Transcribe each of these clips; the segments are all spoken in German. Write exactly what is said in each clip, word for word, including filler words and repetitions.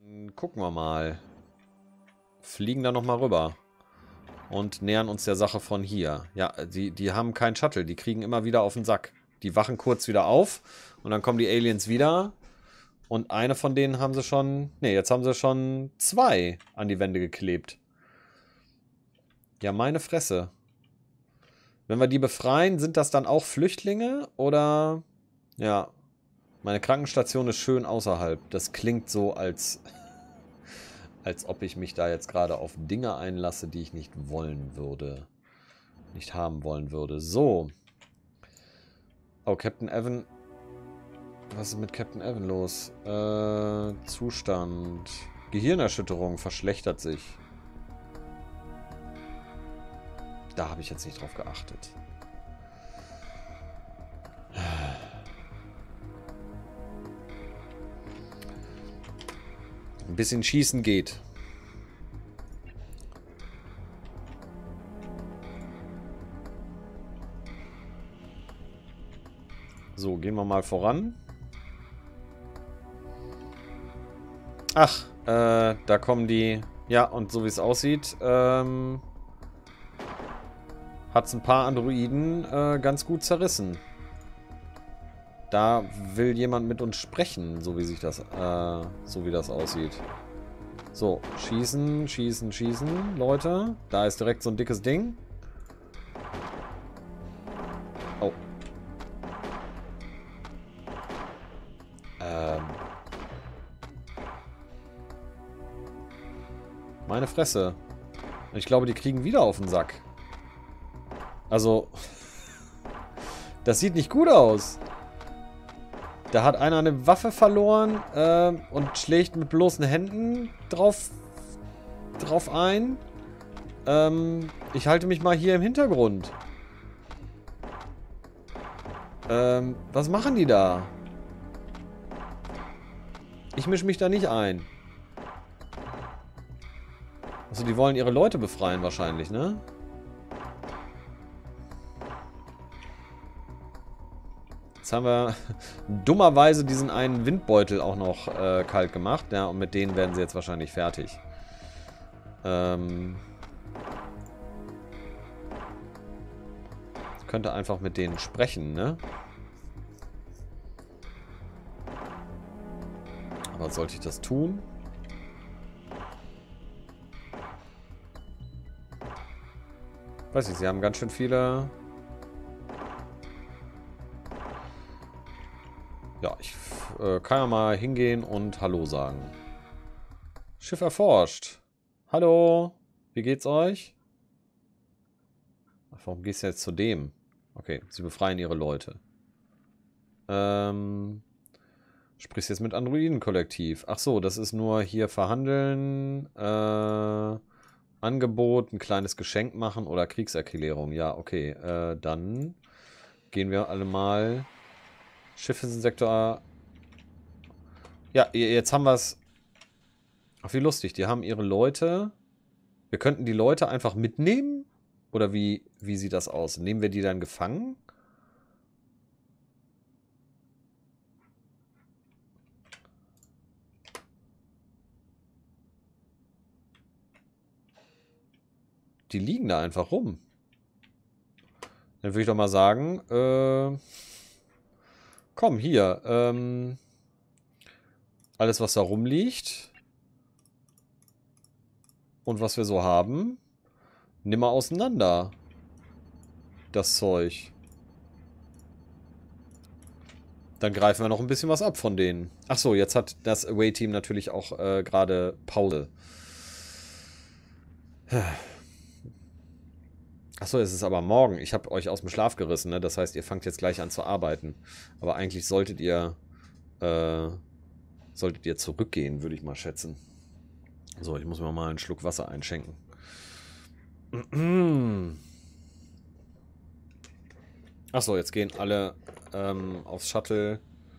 Gucken wir mal. Fliegen da nochmal rüber. Und nähern uns der Sache von hier. Ja, die, die haben keinen Shuttle. Die kriegen immer wieder auf den Sack. Die wachen kurz wieder auf. Und dann kommen die Aliens wieder. Und eine von denen haben sie schon... Ne, jetzt haben sie schon zwei an die Wände geklebt. Ja, meine Fresse. Wenn wir die befreien, sind das dann auch Flüchtlinge? Oder... Ja. Meine Krankenstation ist schön außerhalb. Das klingt so, als... als ob ich mich da jetzt gerade auf Dinge einlasse, die ich nicht wollen würde. Nicht haben wollen würde. So. Oh, Captain Evan. Was ist mit Captain Evan los? Äh, Zustand. Gehirnerschütterung verschlechtert sich. Da habe ich jetzt nicht drauf geachtet. Ein bisschen schießen geht. So, gehen wir mal voran. Ach, äh, da kommen die... Ja, und so wie es aussieht, ähm... hat es ein paar Androiden äh, ganz gut zerrissen. Da will jemand mit uns sprechen, so wie sich das, äh, so wie das aussieht. So, schießen, schießen, schießen, Leute. Da ist direkt so ein dickes Ding. Oh. Ähm. Meine Fresse. Ich glaube, die kriegen wieder auf den Sack. Also, das sieht nicht gut aus. Da hat einer eine Waffe verloren äh, und schlägt mit bloßen Händen drauf, drauf ein. Ähm, ich halte mich mal hier im Hintergrund. Ähm, was machen die da? Ich mische mich da nicht ein. Also die wollen ihre Leute befreien wahrscheinlich, ne? Jetzt haben wir dummerweise diesen einen Windbeutel auch noch äh, kalt gemacht. Ja, und mit denen werden sie jetzt wahrscheinlich fertig. Ähm... Ich könnte einfach mit denen sprechen, ne? Aber sollte ich das tun? Weiß ich, sie haben ganz schön viele... Ja, ich äh, kann ja mal hingehen und Hallo sagen. Schiff erforscht. Hallo, wie geht's euch? Ach, warum gehst du jetzt zu dem? Okay, sie befreien ihre Leute. Ähm, sprichst jetzt mit Androiden-Kollektiv. Ach so, das ist nur hier verhandeln, äh, Angebot, ein kleines Geschenk machen oder Kriegserklärung. Ja, okay, äh, dann gehen wir alle mal... Schiff ist ein Sektor... Ja, jetzt haben wir es... Ach, wie lustig. Die haben ihre Leute... Wir könnten die Leute einfach mitnehmen? Oder wie, wie sieht das aus? Nehmen wir die dann gefangen? Die liegen da einfach rum. Dann würde ich doch mal sagen... Äh, komm, hier. Ähm, alles, was da rumliegt... Und was wir so haben, nimm mal auseinander. Das Zeug. Dann greifen wir noch ein bisschen was ab von denen. Achso, jetzt hat das Away-Team natürlich auch äh, gerade Pause. Achso, es ist aber morgen. Ich habe euch aus dem Schlaf gerissen, ne? Das heißt, ihr fangt jetzt gleich an zu arbeiten. Aber eigentlich solltet ihr, äh, solltet ihr zurückgehen, würde ich mal schätzen. So, ich muss mir mal einen Schluck Wasser einschenken. Achso, jetzt gehen alle ähm, aufs Shuttle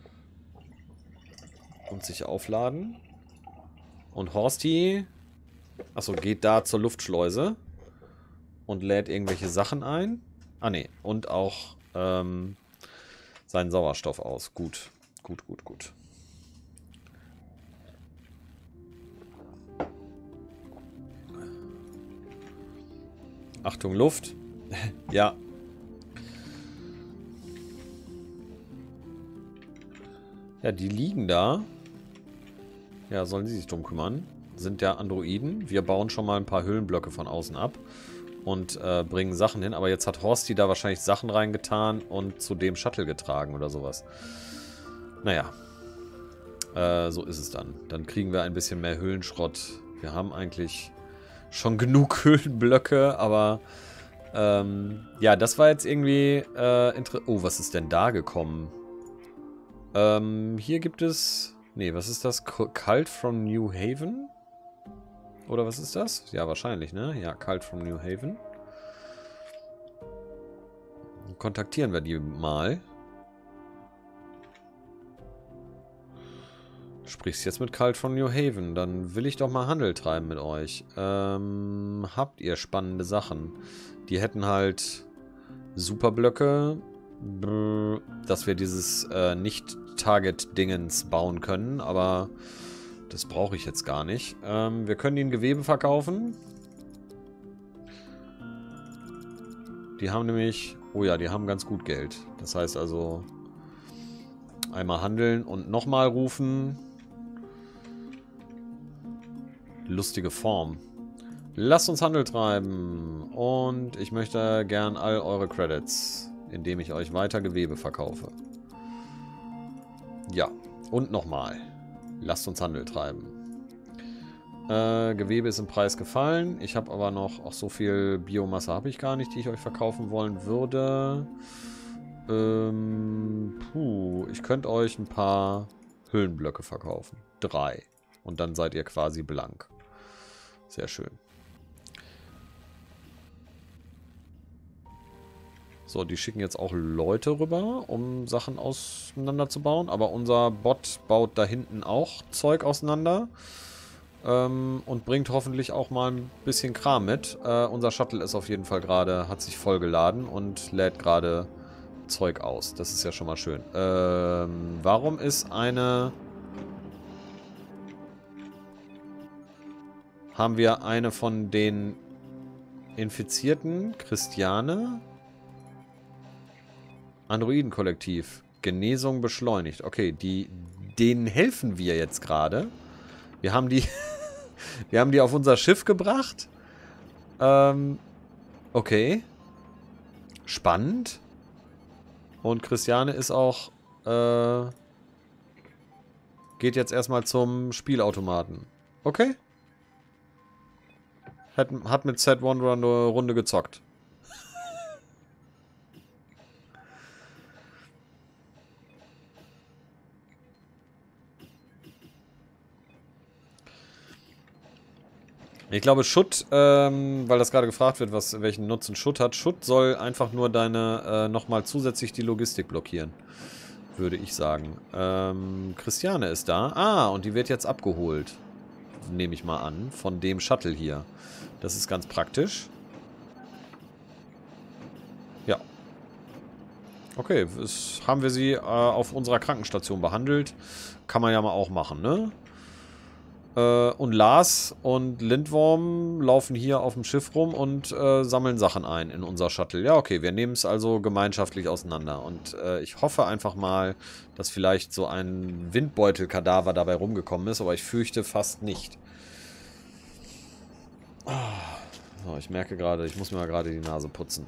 und sich aufladen. Und Horsti, achso, geht da zur Luftschleuse und lädt irgendwelche Sachen ein. Ah, ne, und auch ähm, seinen Sauerstoff aus. Gut, gut, gut, gut. Achtung, Luft. Ja. Ja, die liegen da. Ja, sollen sie sich drum kümmern. Sind ja Androiden. Wir bauen schon mal ein paar Höhlenblöcke von außen ab. Und äh, bringen Sachen hin. Aber jetzt hat Horsti da wahrscheinlich Sachen reingetan und zu dem Shuttle getragen oder sowas. Naja. Äh, so ist es dann. Dann kriegen wir ein bisschen mehr Höhlenschrott. Wir haben eigentlich schon genug Höhlenblöcke, aber ähm, ja, das war jetzt irgendwie äh, interessant. Oh, was ist denn da gekommen? Ähm, hier gibt es... Nee, was ist das? Cult from New Haven? Oder was ist das? Ja, wahrscheinlich, ne? Ja, Cult from New Haven. Kontaktieren wir die mal. Du sprichst jetzt mit Cult from New Haven. Dann will ich doch mal Handel treiben mit euch. Ähm, habt ihr spannende Sachen? Die hätten halt Superblöcke, dass wir dieses äh, Nicht-Target-Dingens bauen können, aber das brauche ich jetzt gar nicht. Ähm, wir können ihnen Gewebe verkaufen. Die haben nämlich... Oh ja, die haben ganz gut Geld. Das heißt also... Einmal handeln und nochmal rufen. Lustige Form. Lasst uns Handel treiben. Und ich möchte gern all eure Credits, indem ich euch weiter Gewebe verkaufe. Ja, und nochmal. Lasst uns Handel treiben. Äh, Gewebe ist im Preis gefallen. Ich habe aber noch... Auch so viel Biomasse habe ich gar nicht, die ich euch verkaufen wollen würde. Ähm, puh, ich könnte euch ein paar Höhlenblöcke verkaufen. Drei. Und dann seid ihr quasi blank. Sehr schön. So, die schicken jetzt auch Leute rüber, um Sachen auseinanderzubauen. Aber unser Bot baut da hinten auch Zeug auseinander. Ähm, und bringt hoffentlich auch mal ein bisschen Kram mit. Äh, unser Shuttle ist auf jeden Fall gerade, hat sich vollgeladen und lädt gerade Zeug aus. Das ist ja schon mal schön. Ähm, warum ist eine... Haben wir eine von den Infizierten? Christiane? Androiden-Kollektiv. Genesung beschleunigt. Okay, die, denen helfen wir jetzt gerade. Wir haben die... wir haben die auf unser Schiff gebracht. Ähm, okay. Spannend. Und Christiane ist auch, äh, geht jetzt erstmal zum Spielautomaten. Okay. Hat, hat mit Set Wanderer eine Runde gezockt. Ich glaube, Schutt, ähm, weil das gerade gefragt wird, was, welchen Nutzen Schutt hat. Schutt soll einfach nur deine, äh, nochmal zusätzlich die Logistik blockieren. Würde ich sagen. Ähm, Christiane ist da. Ah, und die wird jetzt abgeholt. Nehme ich mal an. Von dem Shuttle hier. Das ist ganz praktisch. Ja. Okay, das haben wir sie äh, auf unserer Krankenstation behandelt. Kann man ja mal auch machen, ne? Und Lars und Lindworm laufen hier auf dem Schiff rum und äh, sammeln Sachen ein in unser Shuttle. Ja, okay, wir nehmen es also gemeinschaftlich auseinander. Und äh, ich hoffe einfach mal, dass vielleicht so ein Windbeutel-Kadaver dabei rumgekommen ist, aber ich fürchte fast nicht. So, ich merke gerade, ich muss mir mal gerade die Nase putzen.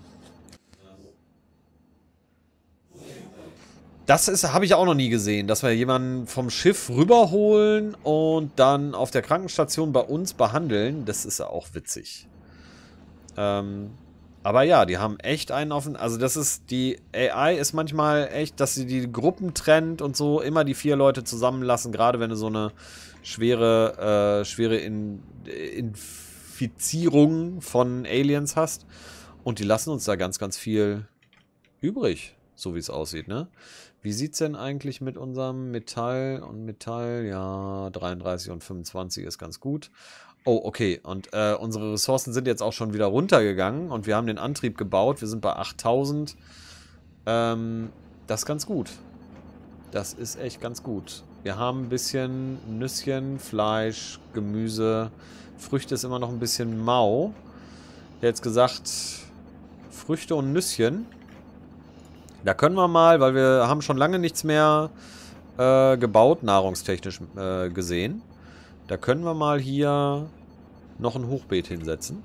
Das ist, habe ich auch noch nie gesehen, dass wir jemanden vom Schiff rüberholen und dann auf der Krankenstation bei uns behandeln. Das ist ja auch witzig. Ähm, aber ja, die haben echt einen auf den... Also das ist, die A I ist manchmal echt, dass sie die Gruppen trennt und so immer die vier Leute zusammenlassen, gerade wenn du so eine schwere, äh, schwere In, Infizierung von Aliens hast. Und die lassen uns da ganz, ganz viel übrig, so wie es aussieht, ne? Wie sieht es denn eigentlich mit unserem Metall und Metall? Ja, dreiunddreißig und fünfundzwanzig ist ganz gut. Oh, okay. Und äh, unsere Ressourcen sind jetzt auch schon wieder runtergegangen und wir haben den Antrieb gebaut. Wir sind bei achttausend. Ähm, das ist ganz gut. Das ist echt ganz gut. Wir haben ein bisschen Nüsschen, Fleisch, Gemüse. Früchte ist immer noch ein bisschen mau. Jetzt gesagt, Früchte und Nüsschen. Da können wir mal, weil wir haben schon lange nichts mehr äh, gebaut, nahrungstechnisch äh, gesehen. Da können wir mal hier noch ein Hochbeet hinsetzen.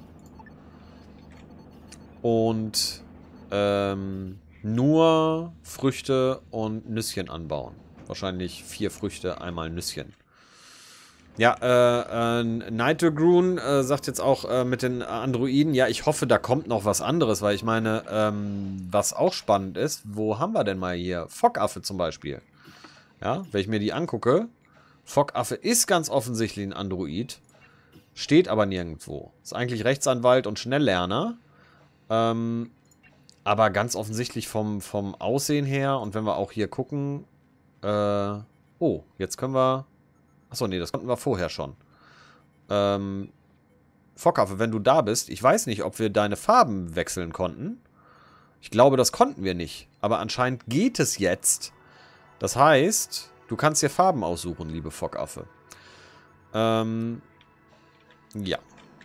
Und ähm, nur Früchte und Nüsschen anbauen. Wahrscheinlich vier Früchte, einmal Nüsschen. Ja, äh, äh, Nightergroon äh, sagt jetzt auch äh, mit den Androiden, ja, ich hoffe, da kommt noch was anderes, weil ich meine, ähm, was auch spannend ist, wo haben wir denn mal hier? Fockaffe zum Beispiel. Ja, wenn ich mir die angucke, Fockaffe ist ganz offensichtlich ein Android, steht aber nirgendwo. Ist eigentlich Rechtsanwalt und Schnelllerner, ähm, aber ganz offensichtlich vom, vom Aussehen her und wenn wir auch hier gucken, äh, oh, jetzt können wir... Achso, nee, das konnten wir vorher schon. Ähm, Fockaffe, wenn du da bist, ich weiß nicht, ob wir deine Farben wechseln konnten. Ich glaube, das konnten wir nicht. Aber anscheinend geht es jetzt. Das heißt, du kannst dir Farben aussuchen, liebe Fockaffe. Ähm, ja.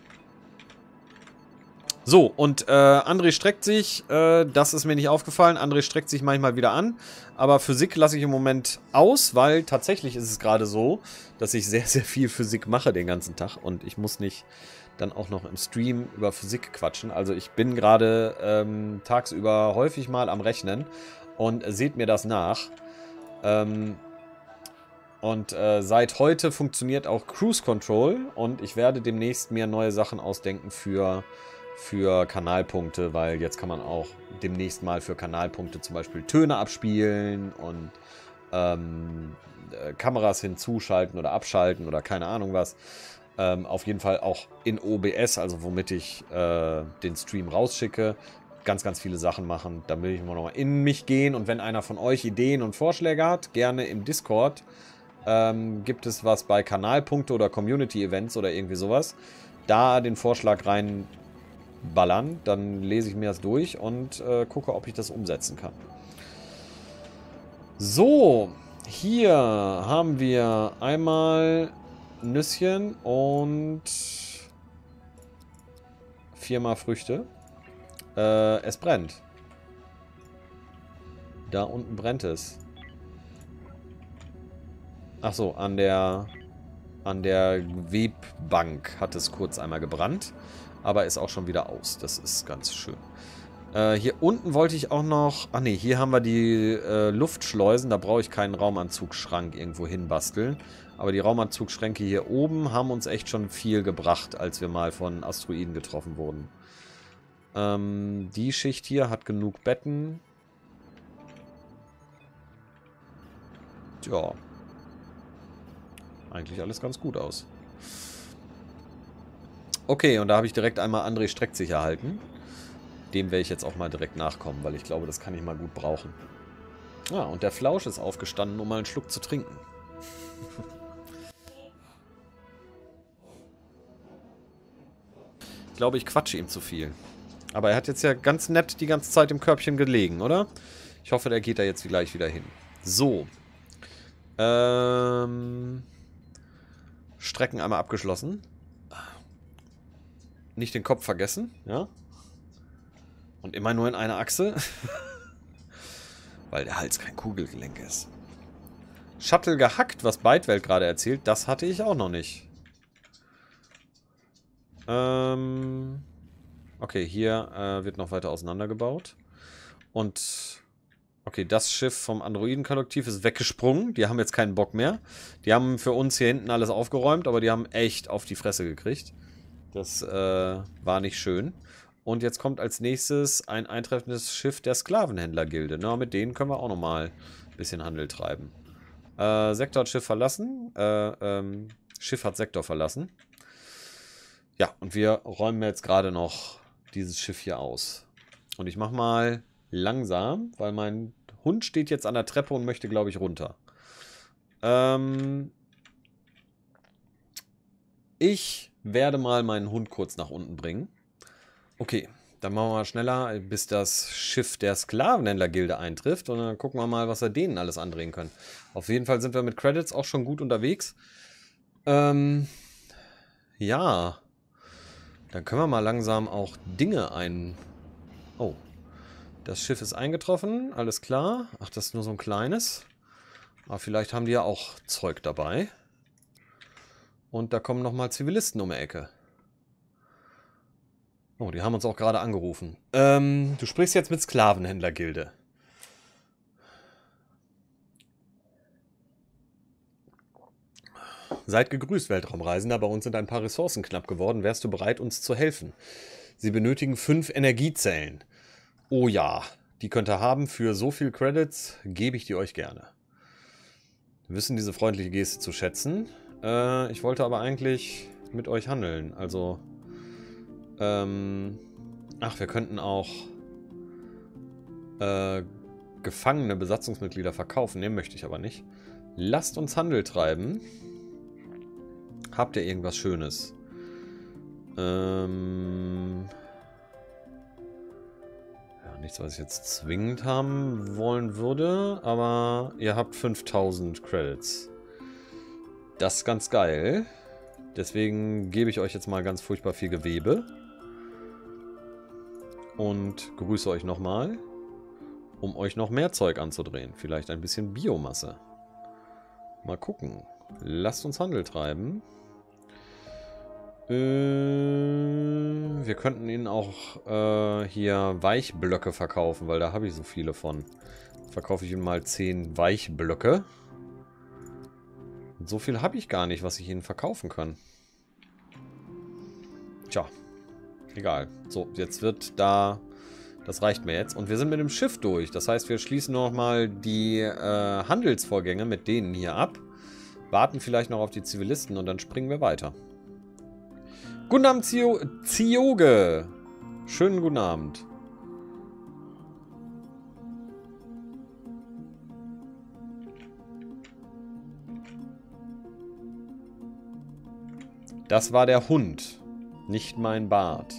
So, und äh, André streckt sich, äh, das ist mir nicht aufgefallen, André streckt sich manchmal wieder an, aber Physik lasse ich im Moment aus, weil tatsächlich ist es gerade so, dass ich sehr, sehr viel Physik mache den ganzen Tag und ich muss nicht dann auch noch im Stream über Physik quatschen. Also ich bin gerade ähm, tagsüber häufig mal am Rechnen und äh, seht mir das nach. Ähm, und äh, seit heute funktioniert auch Cruise Control und ich werde demnächst mir neue Sachen ausdenken für... für Kanalpunkte, weil jetzt kann man auch demnächst mal für Kanalpunkte zum Beispiel Töne abspielen und ähm, äh, Kameras hinzuschalten oder abschalten oder keine Ahnung was. Ähm, auf jeden Fall auch in O B S, also womit ich äh, den Stream rausschicke, ganz, ganz viele Sachen machen. Da will ich immer noch mal in mich gehen und wenn einer von euch Ideen und Vorschläge hat, gerne im Discord. Ähm, gibt es was bei Kanalpunkte oder Community-Events oder irgendwie sowas. Da den Vorschlag rein ballern, dann lese ich mir das durch und äh, gucke, ob ich das umsetzen kann. So, hier haben wir einmal Nüsschen und viermal Früchte. Äh, es brennt. Da unten brennt es. Ach so, an der an der Webbank hat es kurz einmal gebrannt. Aber ist auch schon wieder aus. Das ist ganz schön. Äh, hier unten wollte ich auch noch... Ach nee, hier haben wir die äh, Luftschleusen. Da brauche ich keinen Raumanzugschrank irgendwo hinbasteln. Aber die Raumanzugschränke hier oben haben uns echt schon viel gebracht, als wir mal von Asteroiden getroffen wurden. Ähm, die Schicht hier hat genug Betten. Tja. Eigentlich alles ganz gut aus. Okay, und da habe ich direkt einmal André streckt sich erhalten. Dem werde ich jetzt auch mal direkt nachkommen, weil ich glaube, das kann ich mal gut brauchen. Ah, und der Flausch ist aufgestanden, um mal einen Schluck zu trinken. Ich glaube, ich quatsche ihm zu viel. Aber er hat jetzt ja ganz nett die ganze Zeit im Körbchen gelegen, oder? Ich hoffe, der geht da jetzt gleich wieder hin. So. Ähm... Strecken einmal abgeschlossen. Nicht den Kopf vergessen, ja. Und immer nur in einer Achse. Weil der Hals kein Kugelgelenk ist. Shuttle gehackt, was Bytewelt gerade erzählt, das hatte ich auch noch nicht. Ähm... Okay, hier äh, wird noch weiter auseinandergebaut. Und... Okay, das Schiff vom Androiden-Kollektiv ist weggesprungen. Die haben jetzt keinen Bock mehr. Die haben für uns hier hinten alles aufgeräumt, aber die haben echt auf die Fresse gekriegt. Das äh, war nicht schön. Und jetzt kommt als nächstes ein eintreffendes Schiff der Sklavenhändlergilde. Na, mit denen können wir auch nochmal ein bisschen Handel treiben. Äh, Sektor hat Schiff verlassen. Äh, ähm, Schiff hat Sektor verlassen. Ja, und wir räumen jetzt gerade noch dieses Schiff hier aus. Und ich mache mal langsam, weil mein Hund steht jetzt an der Treppe und möchte, glaube ich, runter. Ähm... Ich werde mal meinen Hund kurz nach unten bringen. Okay, dann machen wir mal schneller, bis das Schiff der Sklavenhändlergilde eintrifft. Und dann gucken wir mal, was wir denen alles andrehen können. Auf jeden Fall sind wir mit Credits auch schon gut unterwegs. Ähm, ja. Dann können wir mal langsam auch Dinge ein... Oh. Das Schiff ist eingetroffen. Alles klar. Ach, das ist nur so ein kleines. Aber vielleicht haben die ja auch Zeug dabei. Und da kommen nochmal Zivilisten um die Ecke. Oh, die haben uns auch gerade angerufen. Ähm, du sprichst jetzt mit Sklavenhändlergilde. Seid gegrüßt, Weltraumreisender. Bei uns sind ein paar Ressourcen knapp geworden. Wärst du bereit, uns zu helfen? Sie benötigen fünf Energiezellen. Oh ja, die könnt ihr haben. Für so viel Credits gebe ich die euch gerne. Wir wissen diese freundliche Geste zu schätzen. Äh, ich wollte aber eigentlich mit euch handeln. Also, ähm... Ach, wir könnten auch äh, gefangene Besatzungsmitglieder verkaufen. Den möchte ich aber nicht. Lasst uns Handel treiben. Habt ihr irgendwas Schönes? Ähm... Ja, nichts, was ich jetzt zwingend haben wollen würde. Aber ihr habt fünftausend Credits. Das ist ganz geil. Deswegen gebe ich euch jetzt mal ganz furchtbar viel Gewebe. Und grüße euch nochmal, um euch noch mehr Zeug anzudrehen. Vielleicht ein bisschen Biomasse. Mal gucken. Lasst uns Handel treiben. Äh, wir könnten ihnen auch äh, hier Weichblöcke verkaufen, weil da habe ich so viele von. Verkaufe ich ihnen mal zehn Weichblöcke. Und so viel habe ich gar nicht, was ich ihnen verkaufen kann. Tja. Egal. So, jetzt wird da... Das reicht mir jetzt. Und wir sind mit dem Schiff durch. Das heißt, wir schließen noch mal die äh, Handelsvorgänge mit denen hier ab. Warten vielleicht noch auf die Zivilisten und dann springen wir weiter. Guten Abend, Zio Zioge. Schönen guten Abend. Das war der Hund, nicht mein Bart.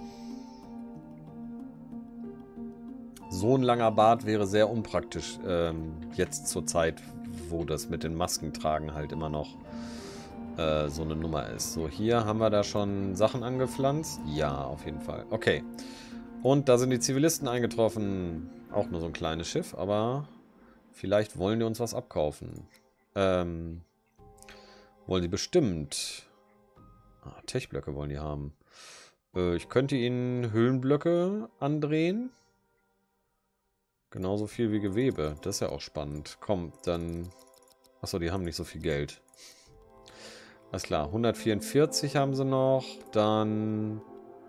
So ein langer Bart wäre sehr unpraktisch, ähm, jetzt zur Zeit, wo das mit den Maskentragen halt immer noch äh, so eine Nummer ist. So, hier haben wir da schon Sachen angepflanzt. Ja, auf jeden Fall. Okay. Und da sind die Zivilisten eingetroffen. Auch nur so ein kleines Schiff, aber vielleicht wollen die uns was abkaufen. Ähm, wollen die bestimmt. Ah, Techblöcke wollen die haben. Äh, ich könnte ihnen Höhlenblöcke andrehen. Genauso viel wie Gewebe. Das ist ja auch spannend. Komm, dann... Achso, die haben nicht so viel Geld. Alles klar. hundertvierundvierzig haben sie noch. Dann...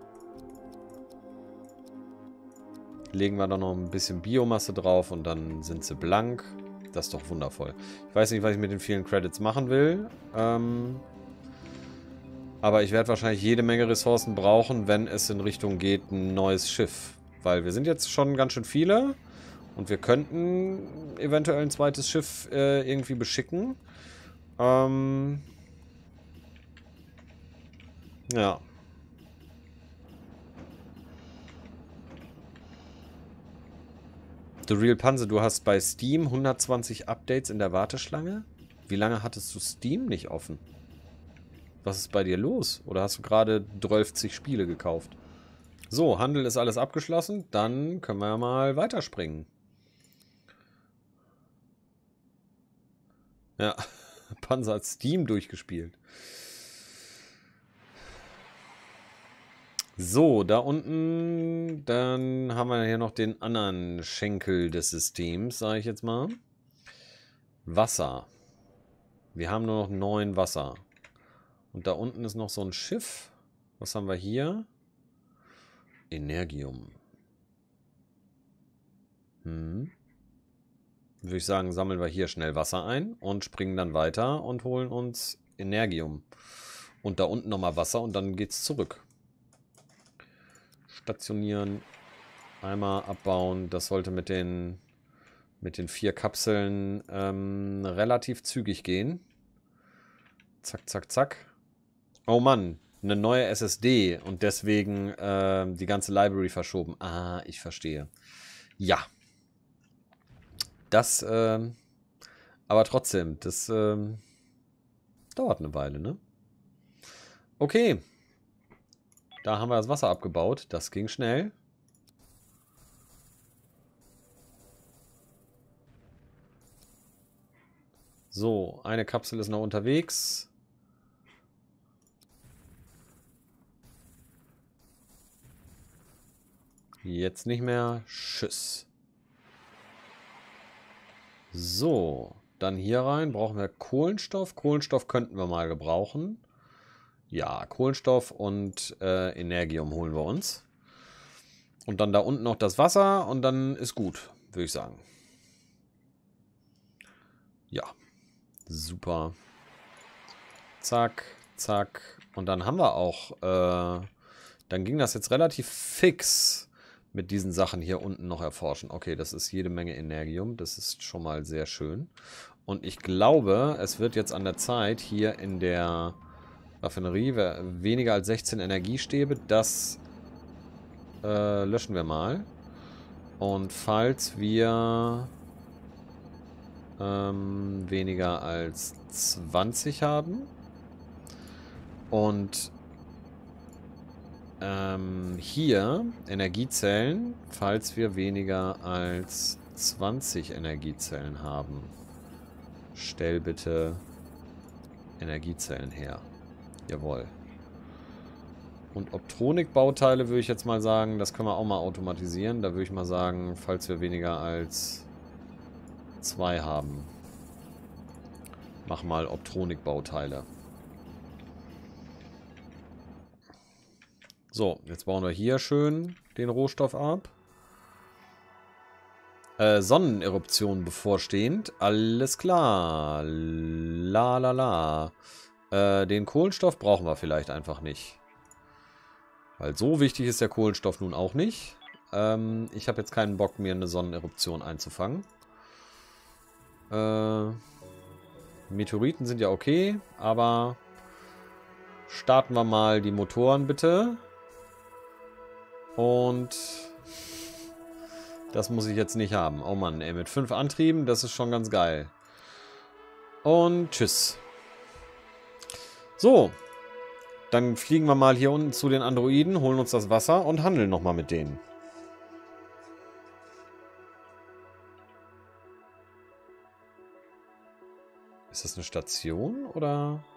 legen wir da noch ein bisschen Biomasse drauf und dann sind sie blank. Das ist doch wundervoll. Ich weiß nicht, was ich mit den vielen Credits machen will. Ähm... Aber ich werde wahrscheinlich jede Menge Ressourcen brauchen, wenn es in Richtung geht, ein neues Schiff. Weil wir sind jetzt schon ganz schön viele. Und wir könnten eventuell ein zweites Schiff äh, irgendwie beschicken. Ähm ja. The Real Panse, du hast bei Steam hundertzwanzig Updates in der Warteschlange? Wie lange hattest du Steam nicht offen? Was ist bei dir los? Oder hast du gerade zwölf Spiele gekauft? So, Handel ist alles abgeschlossen. Dann können wir ja mal weiterspringen. Ja, Panzer hat Steam durchgespielt. So, da unten, dann haben wir hier noch den anderen Schenkel des Systems, sage ich jetzt mal. Wasser. Wir haben nur noch neun Wasser. Und da unten ist noch so ein Schiff. Was haben wir hier? Energium. Hm. Würde ich sagen, sammeln wir hier schnell Wasser ein und springen dann weiter und holen uns Energium. Und da unten nochmal Wasser und dann geht's zurück. Stationieren. Einmal abbauen. Das sollte mit den, mit den vier Kapseln ähm, relativ zügig gehen. Zack, zack, zack. Oh Mann, eine neue S S D und deswegen äh, die ganze Library verschoben. Ah, ich verstehe. Ja. Das, äh, aber trotzdem, das äh, dauert eine Weile, ne? Okay. Da haben wir das Wasser abgebaut. Das ging schnell. So, eine Kapsel ist noch unterwegs. Jetzt nicht mehr. Tschüss. So, dann hier rein brauchen wir Kohlenstoff. Kohlenstoff könnten wir mal gebrauchen. Ja, Kohlenstoff und äh, Energium holen wir uns. Und dann da unten noch das Wasser und dann ist gut, würde ich sagen. Ja, super. Zack, zack. Und dann haben wir auch, äh, dann ging das jetzt relativ fix mit diesen Sachen hier unten noch erforschen. Okay, das ist jede Menge Energium. Das ist schon mal sehr schön. Und ich glaube, es wird jetzt an der Zeit, hier in der Raffinerie weniger als sechzehn Energiestäbe. Das äh, löschen wir mal. Und falls wir ähm, weniger als zwanzig haben und ähm, hier Energiezellen, falls wir weniger als zwanzig Energiezellen haben, stell bitte Energiezellen her. Jawohl. Und Optronik-Bauteile würde ich jetzt mal sagen, das können wir auch mal automatisieren. Da würde ich mal sagen, falls wir weniger als zwei haben, mach mal Optronik-Bauteile. So, jetzt bauen wir hier schön den Rohstoff ab. Äh, Sonneneruption bevorstehend. Alles klar. La la la. Äh, den Kohlenstoff brauchen wir vielleicht einfach nicht. Weil so wichtig ist der Kohlenstoff nun auch nicht. Ähm, ich habe jetzt keinen Bock, mir eine Sonneneruption einzufangen. Äh, Meteoriten sind ja okay, aber starten wir mal die Motoren bitte. Und das muss ich jetzt nicht haben. Oh Mann, ey, mit fünf Antrieben, das ist schon ganz geil. Und tschüss. So. Dann fliegen wir mal hier unten zu den Androiden, holen uns das Wasser und handeln nochmal mit denen. Ist das eine Station oder...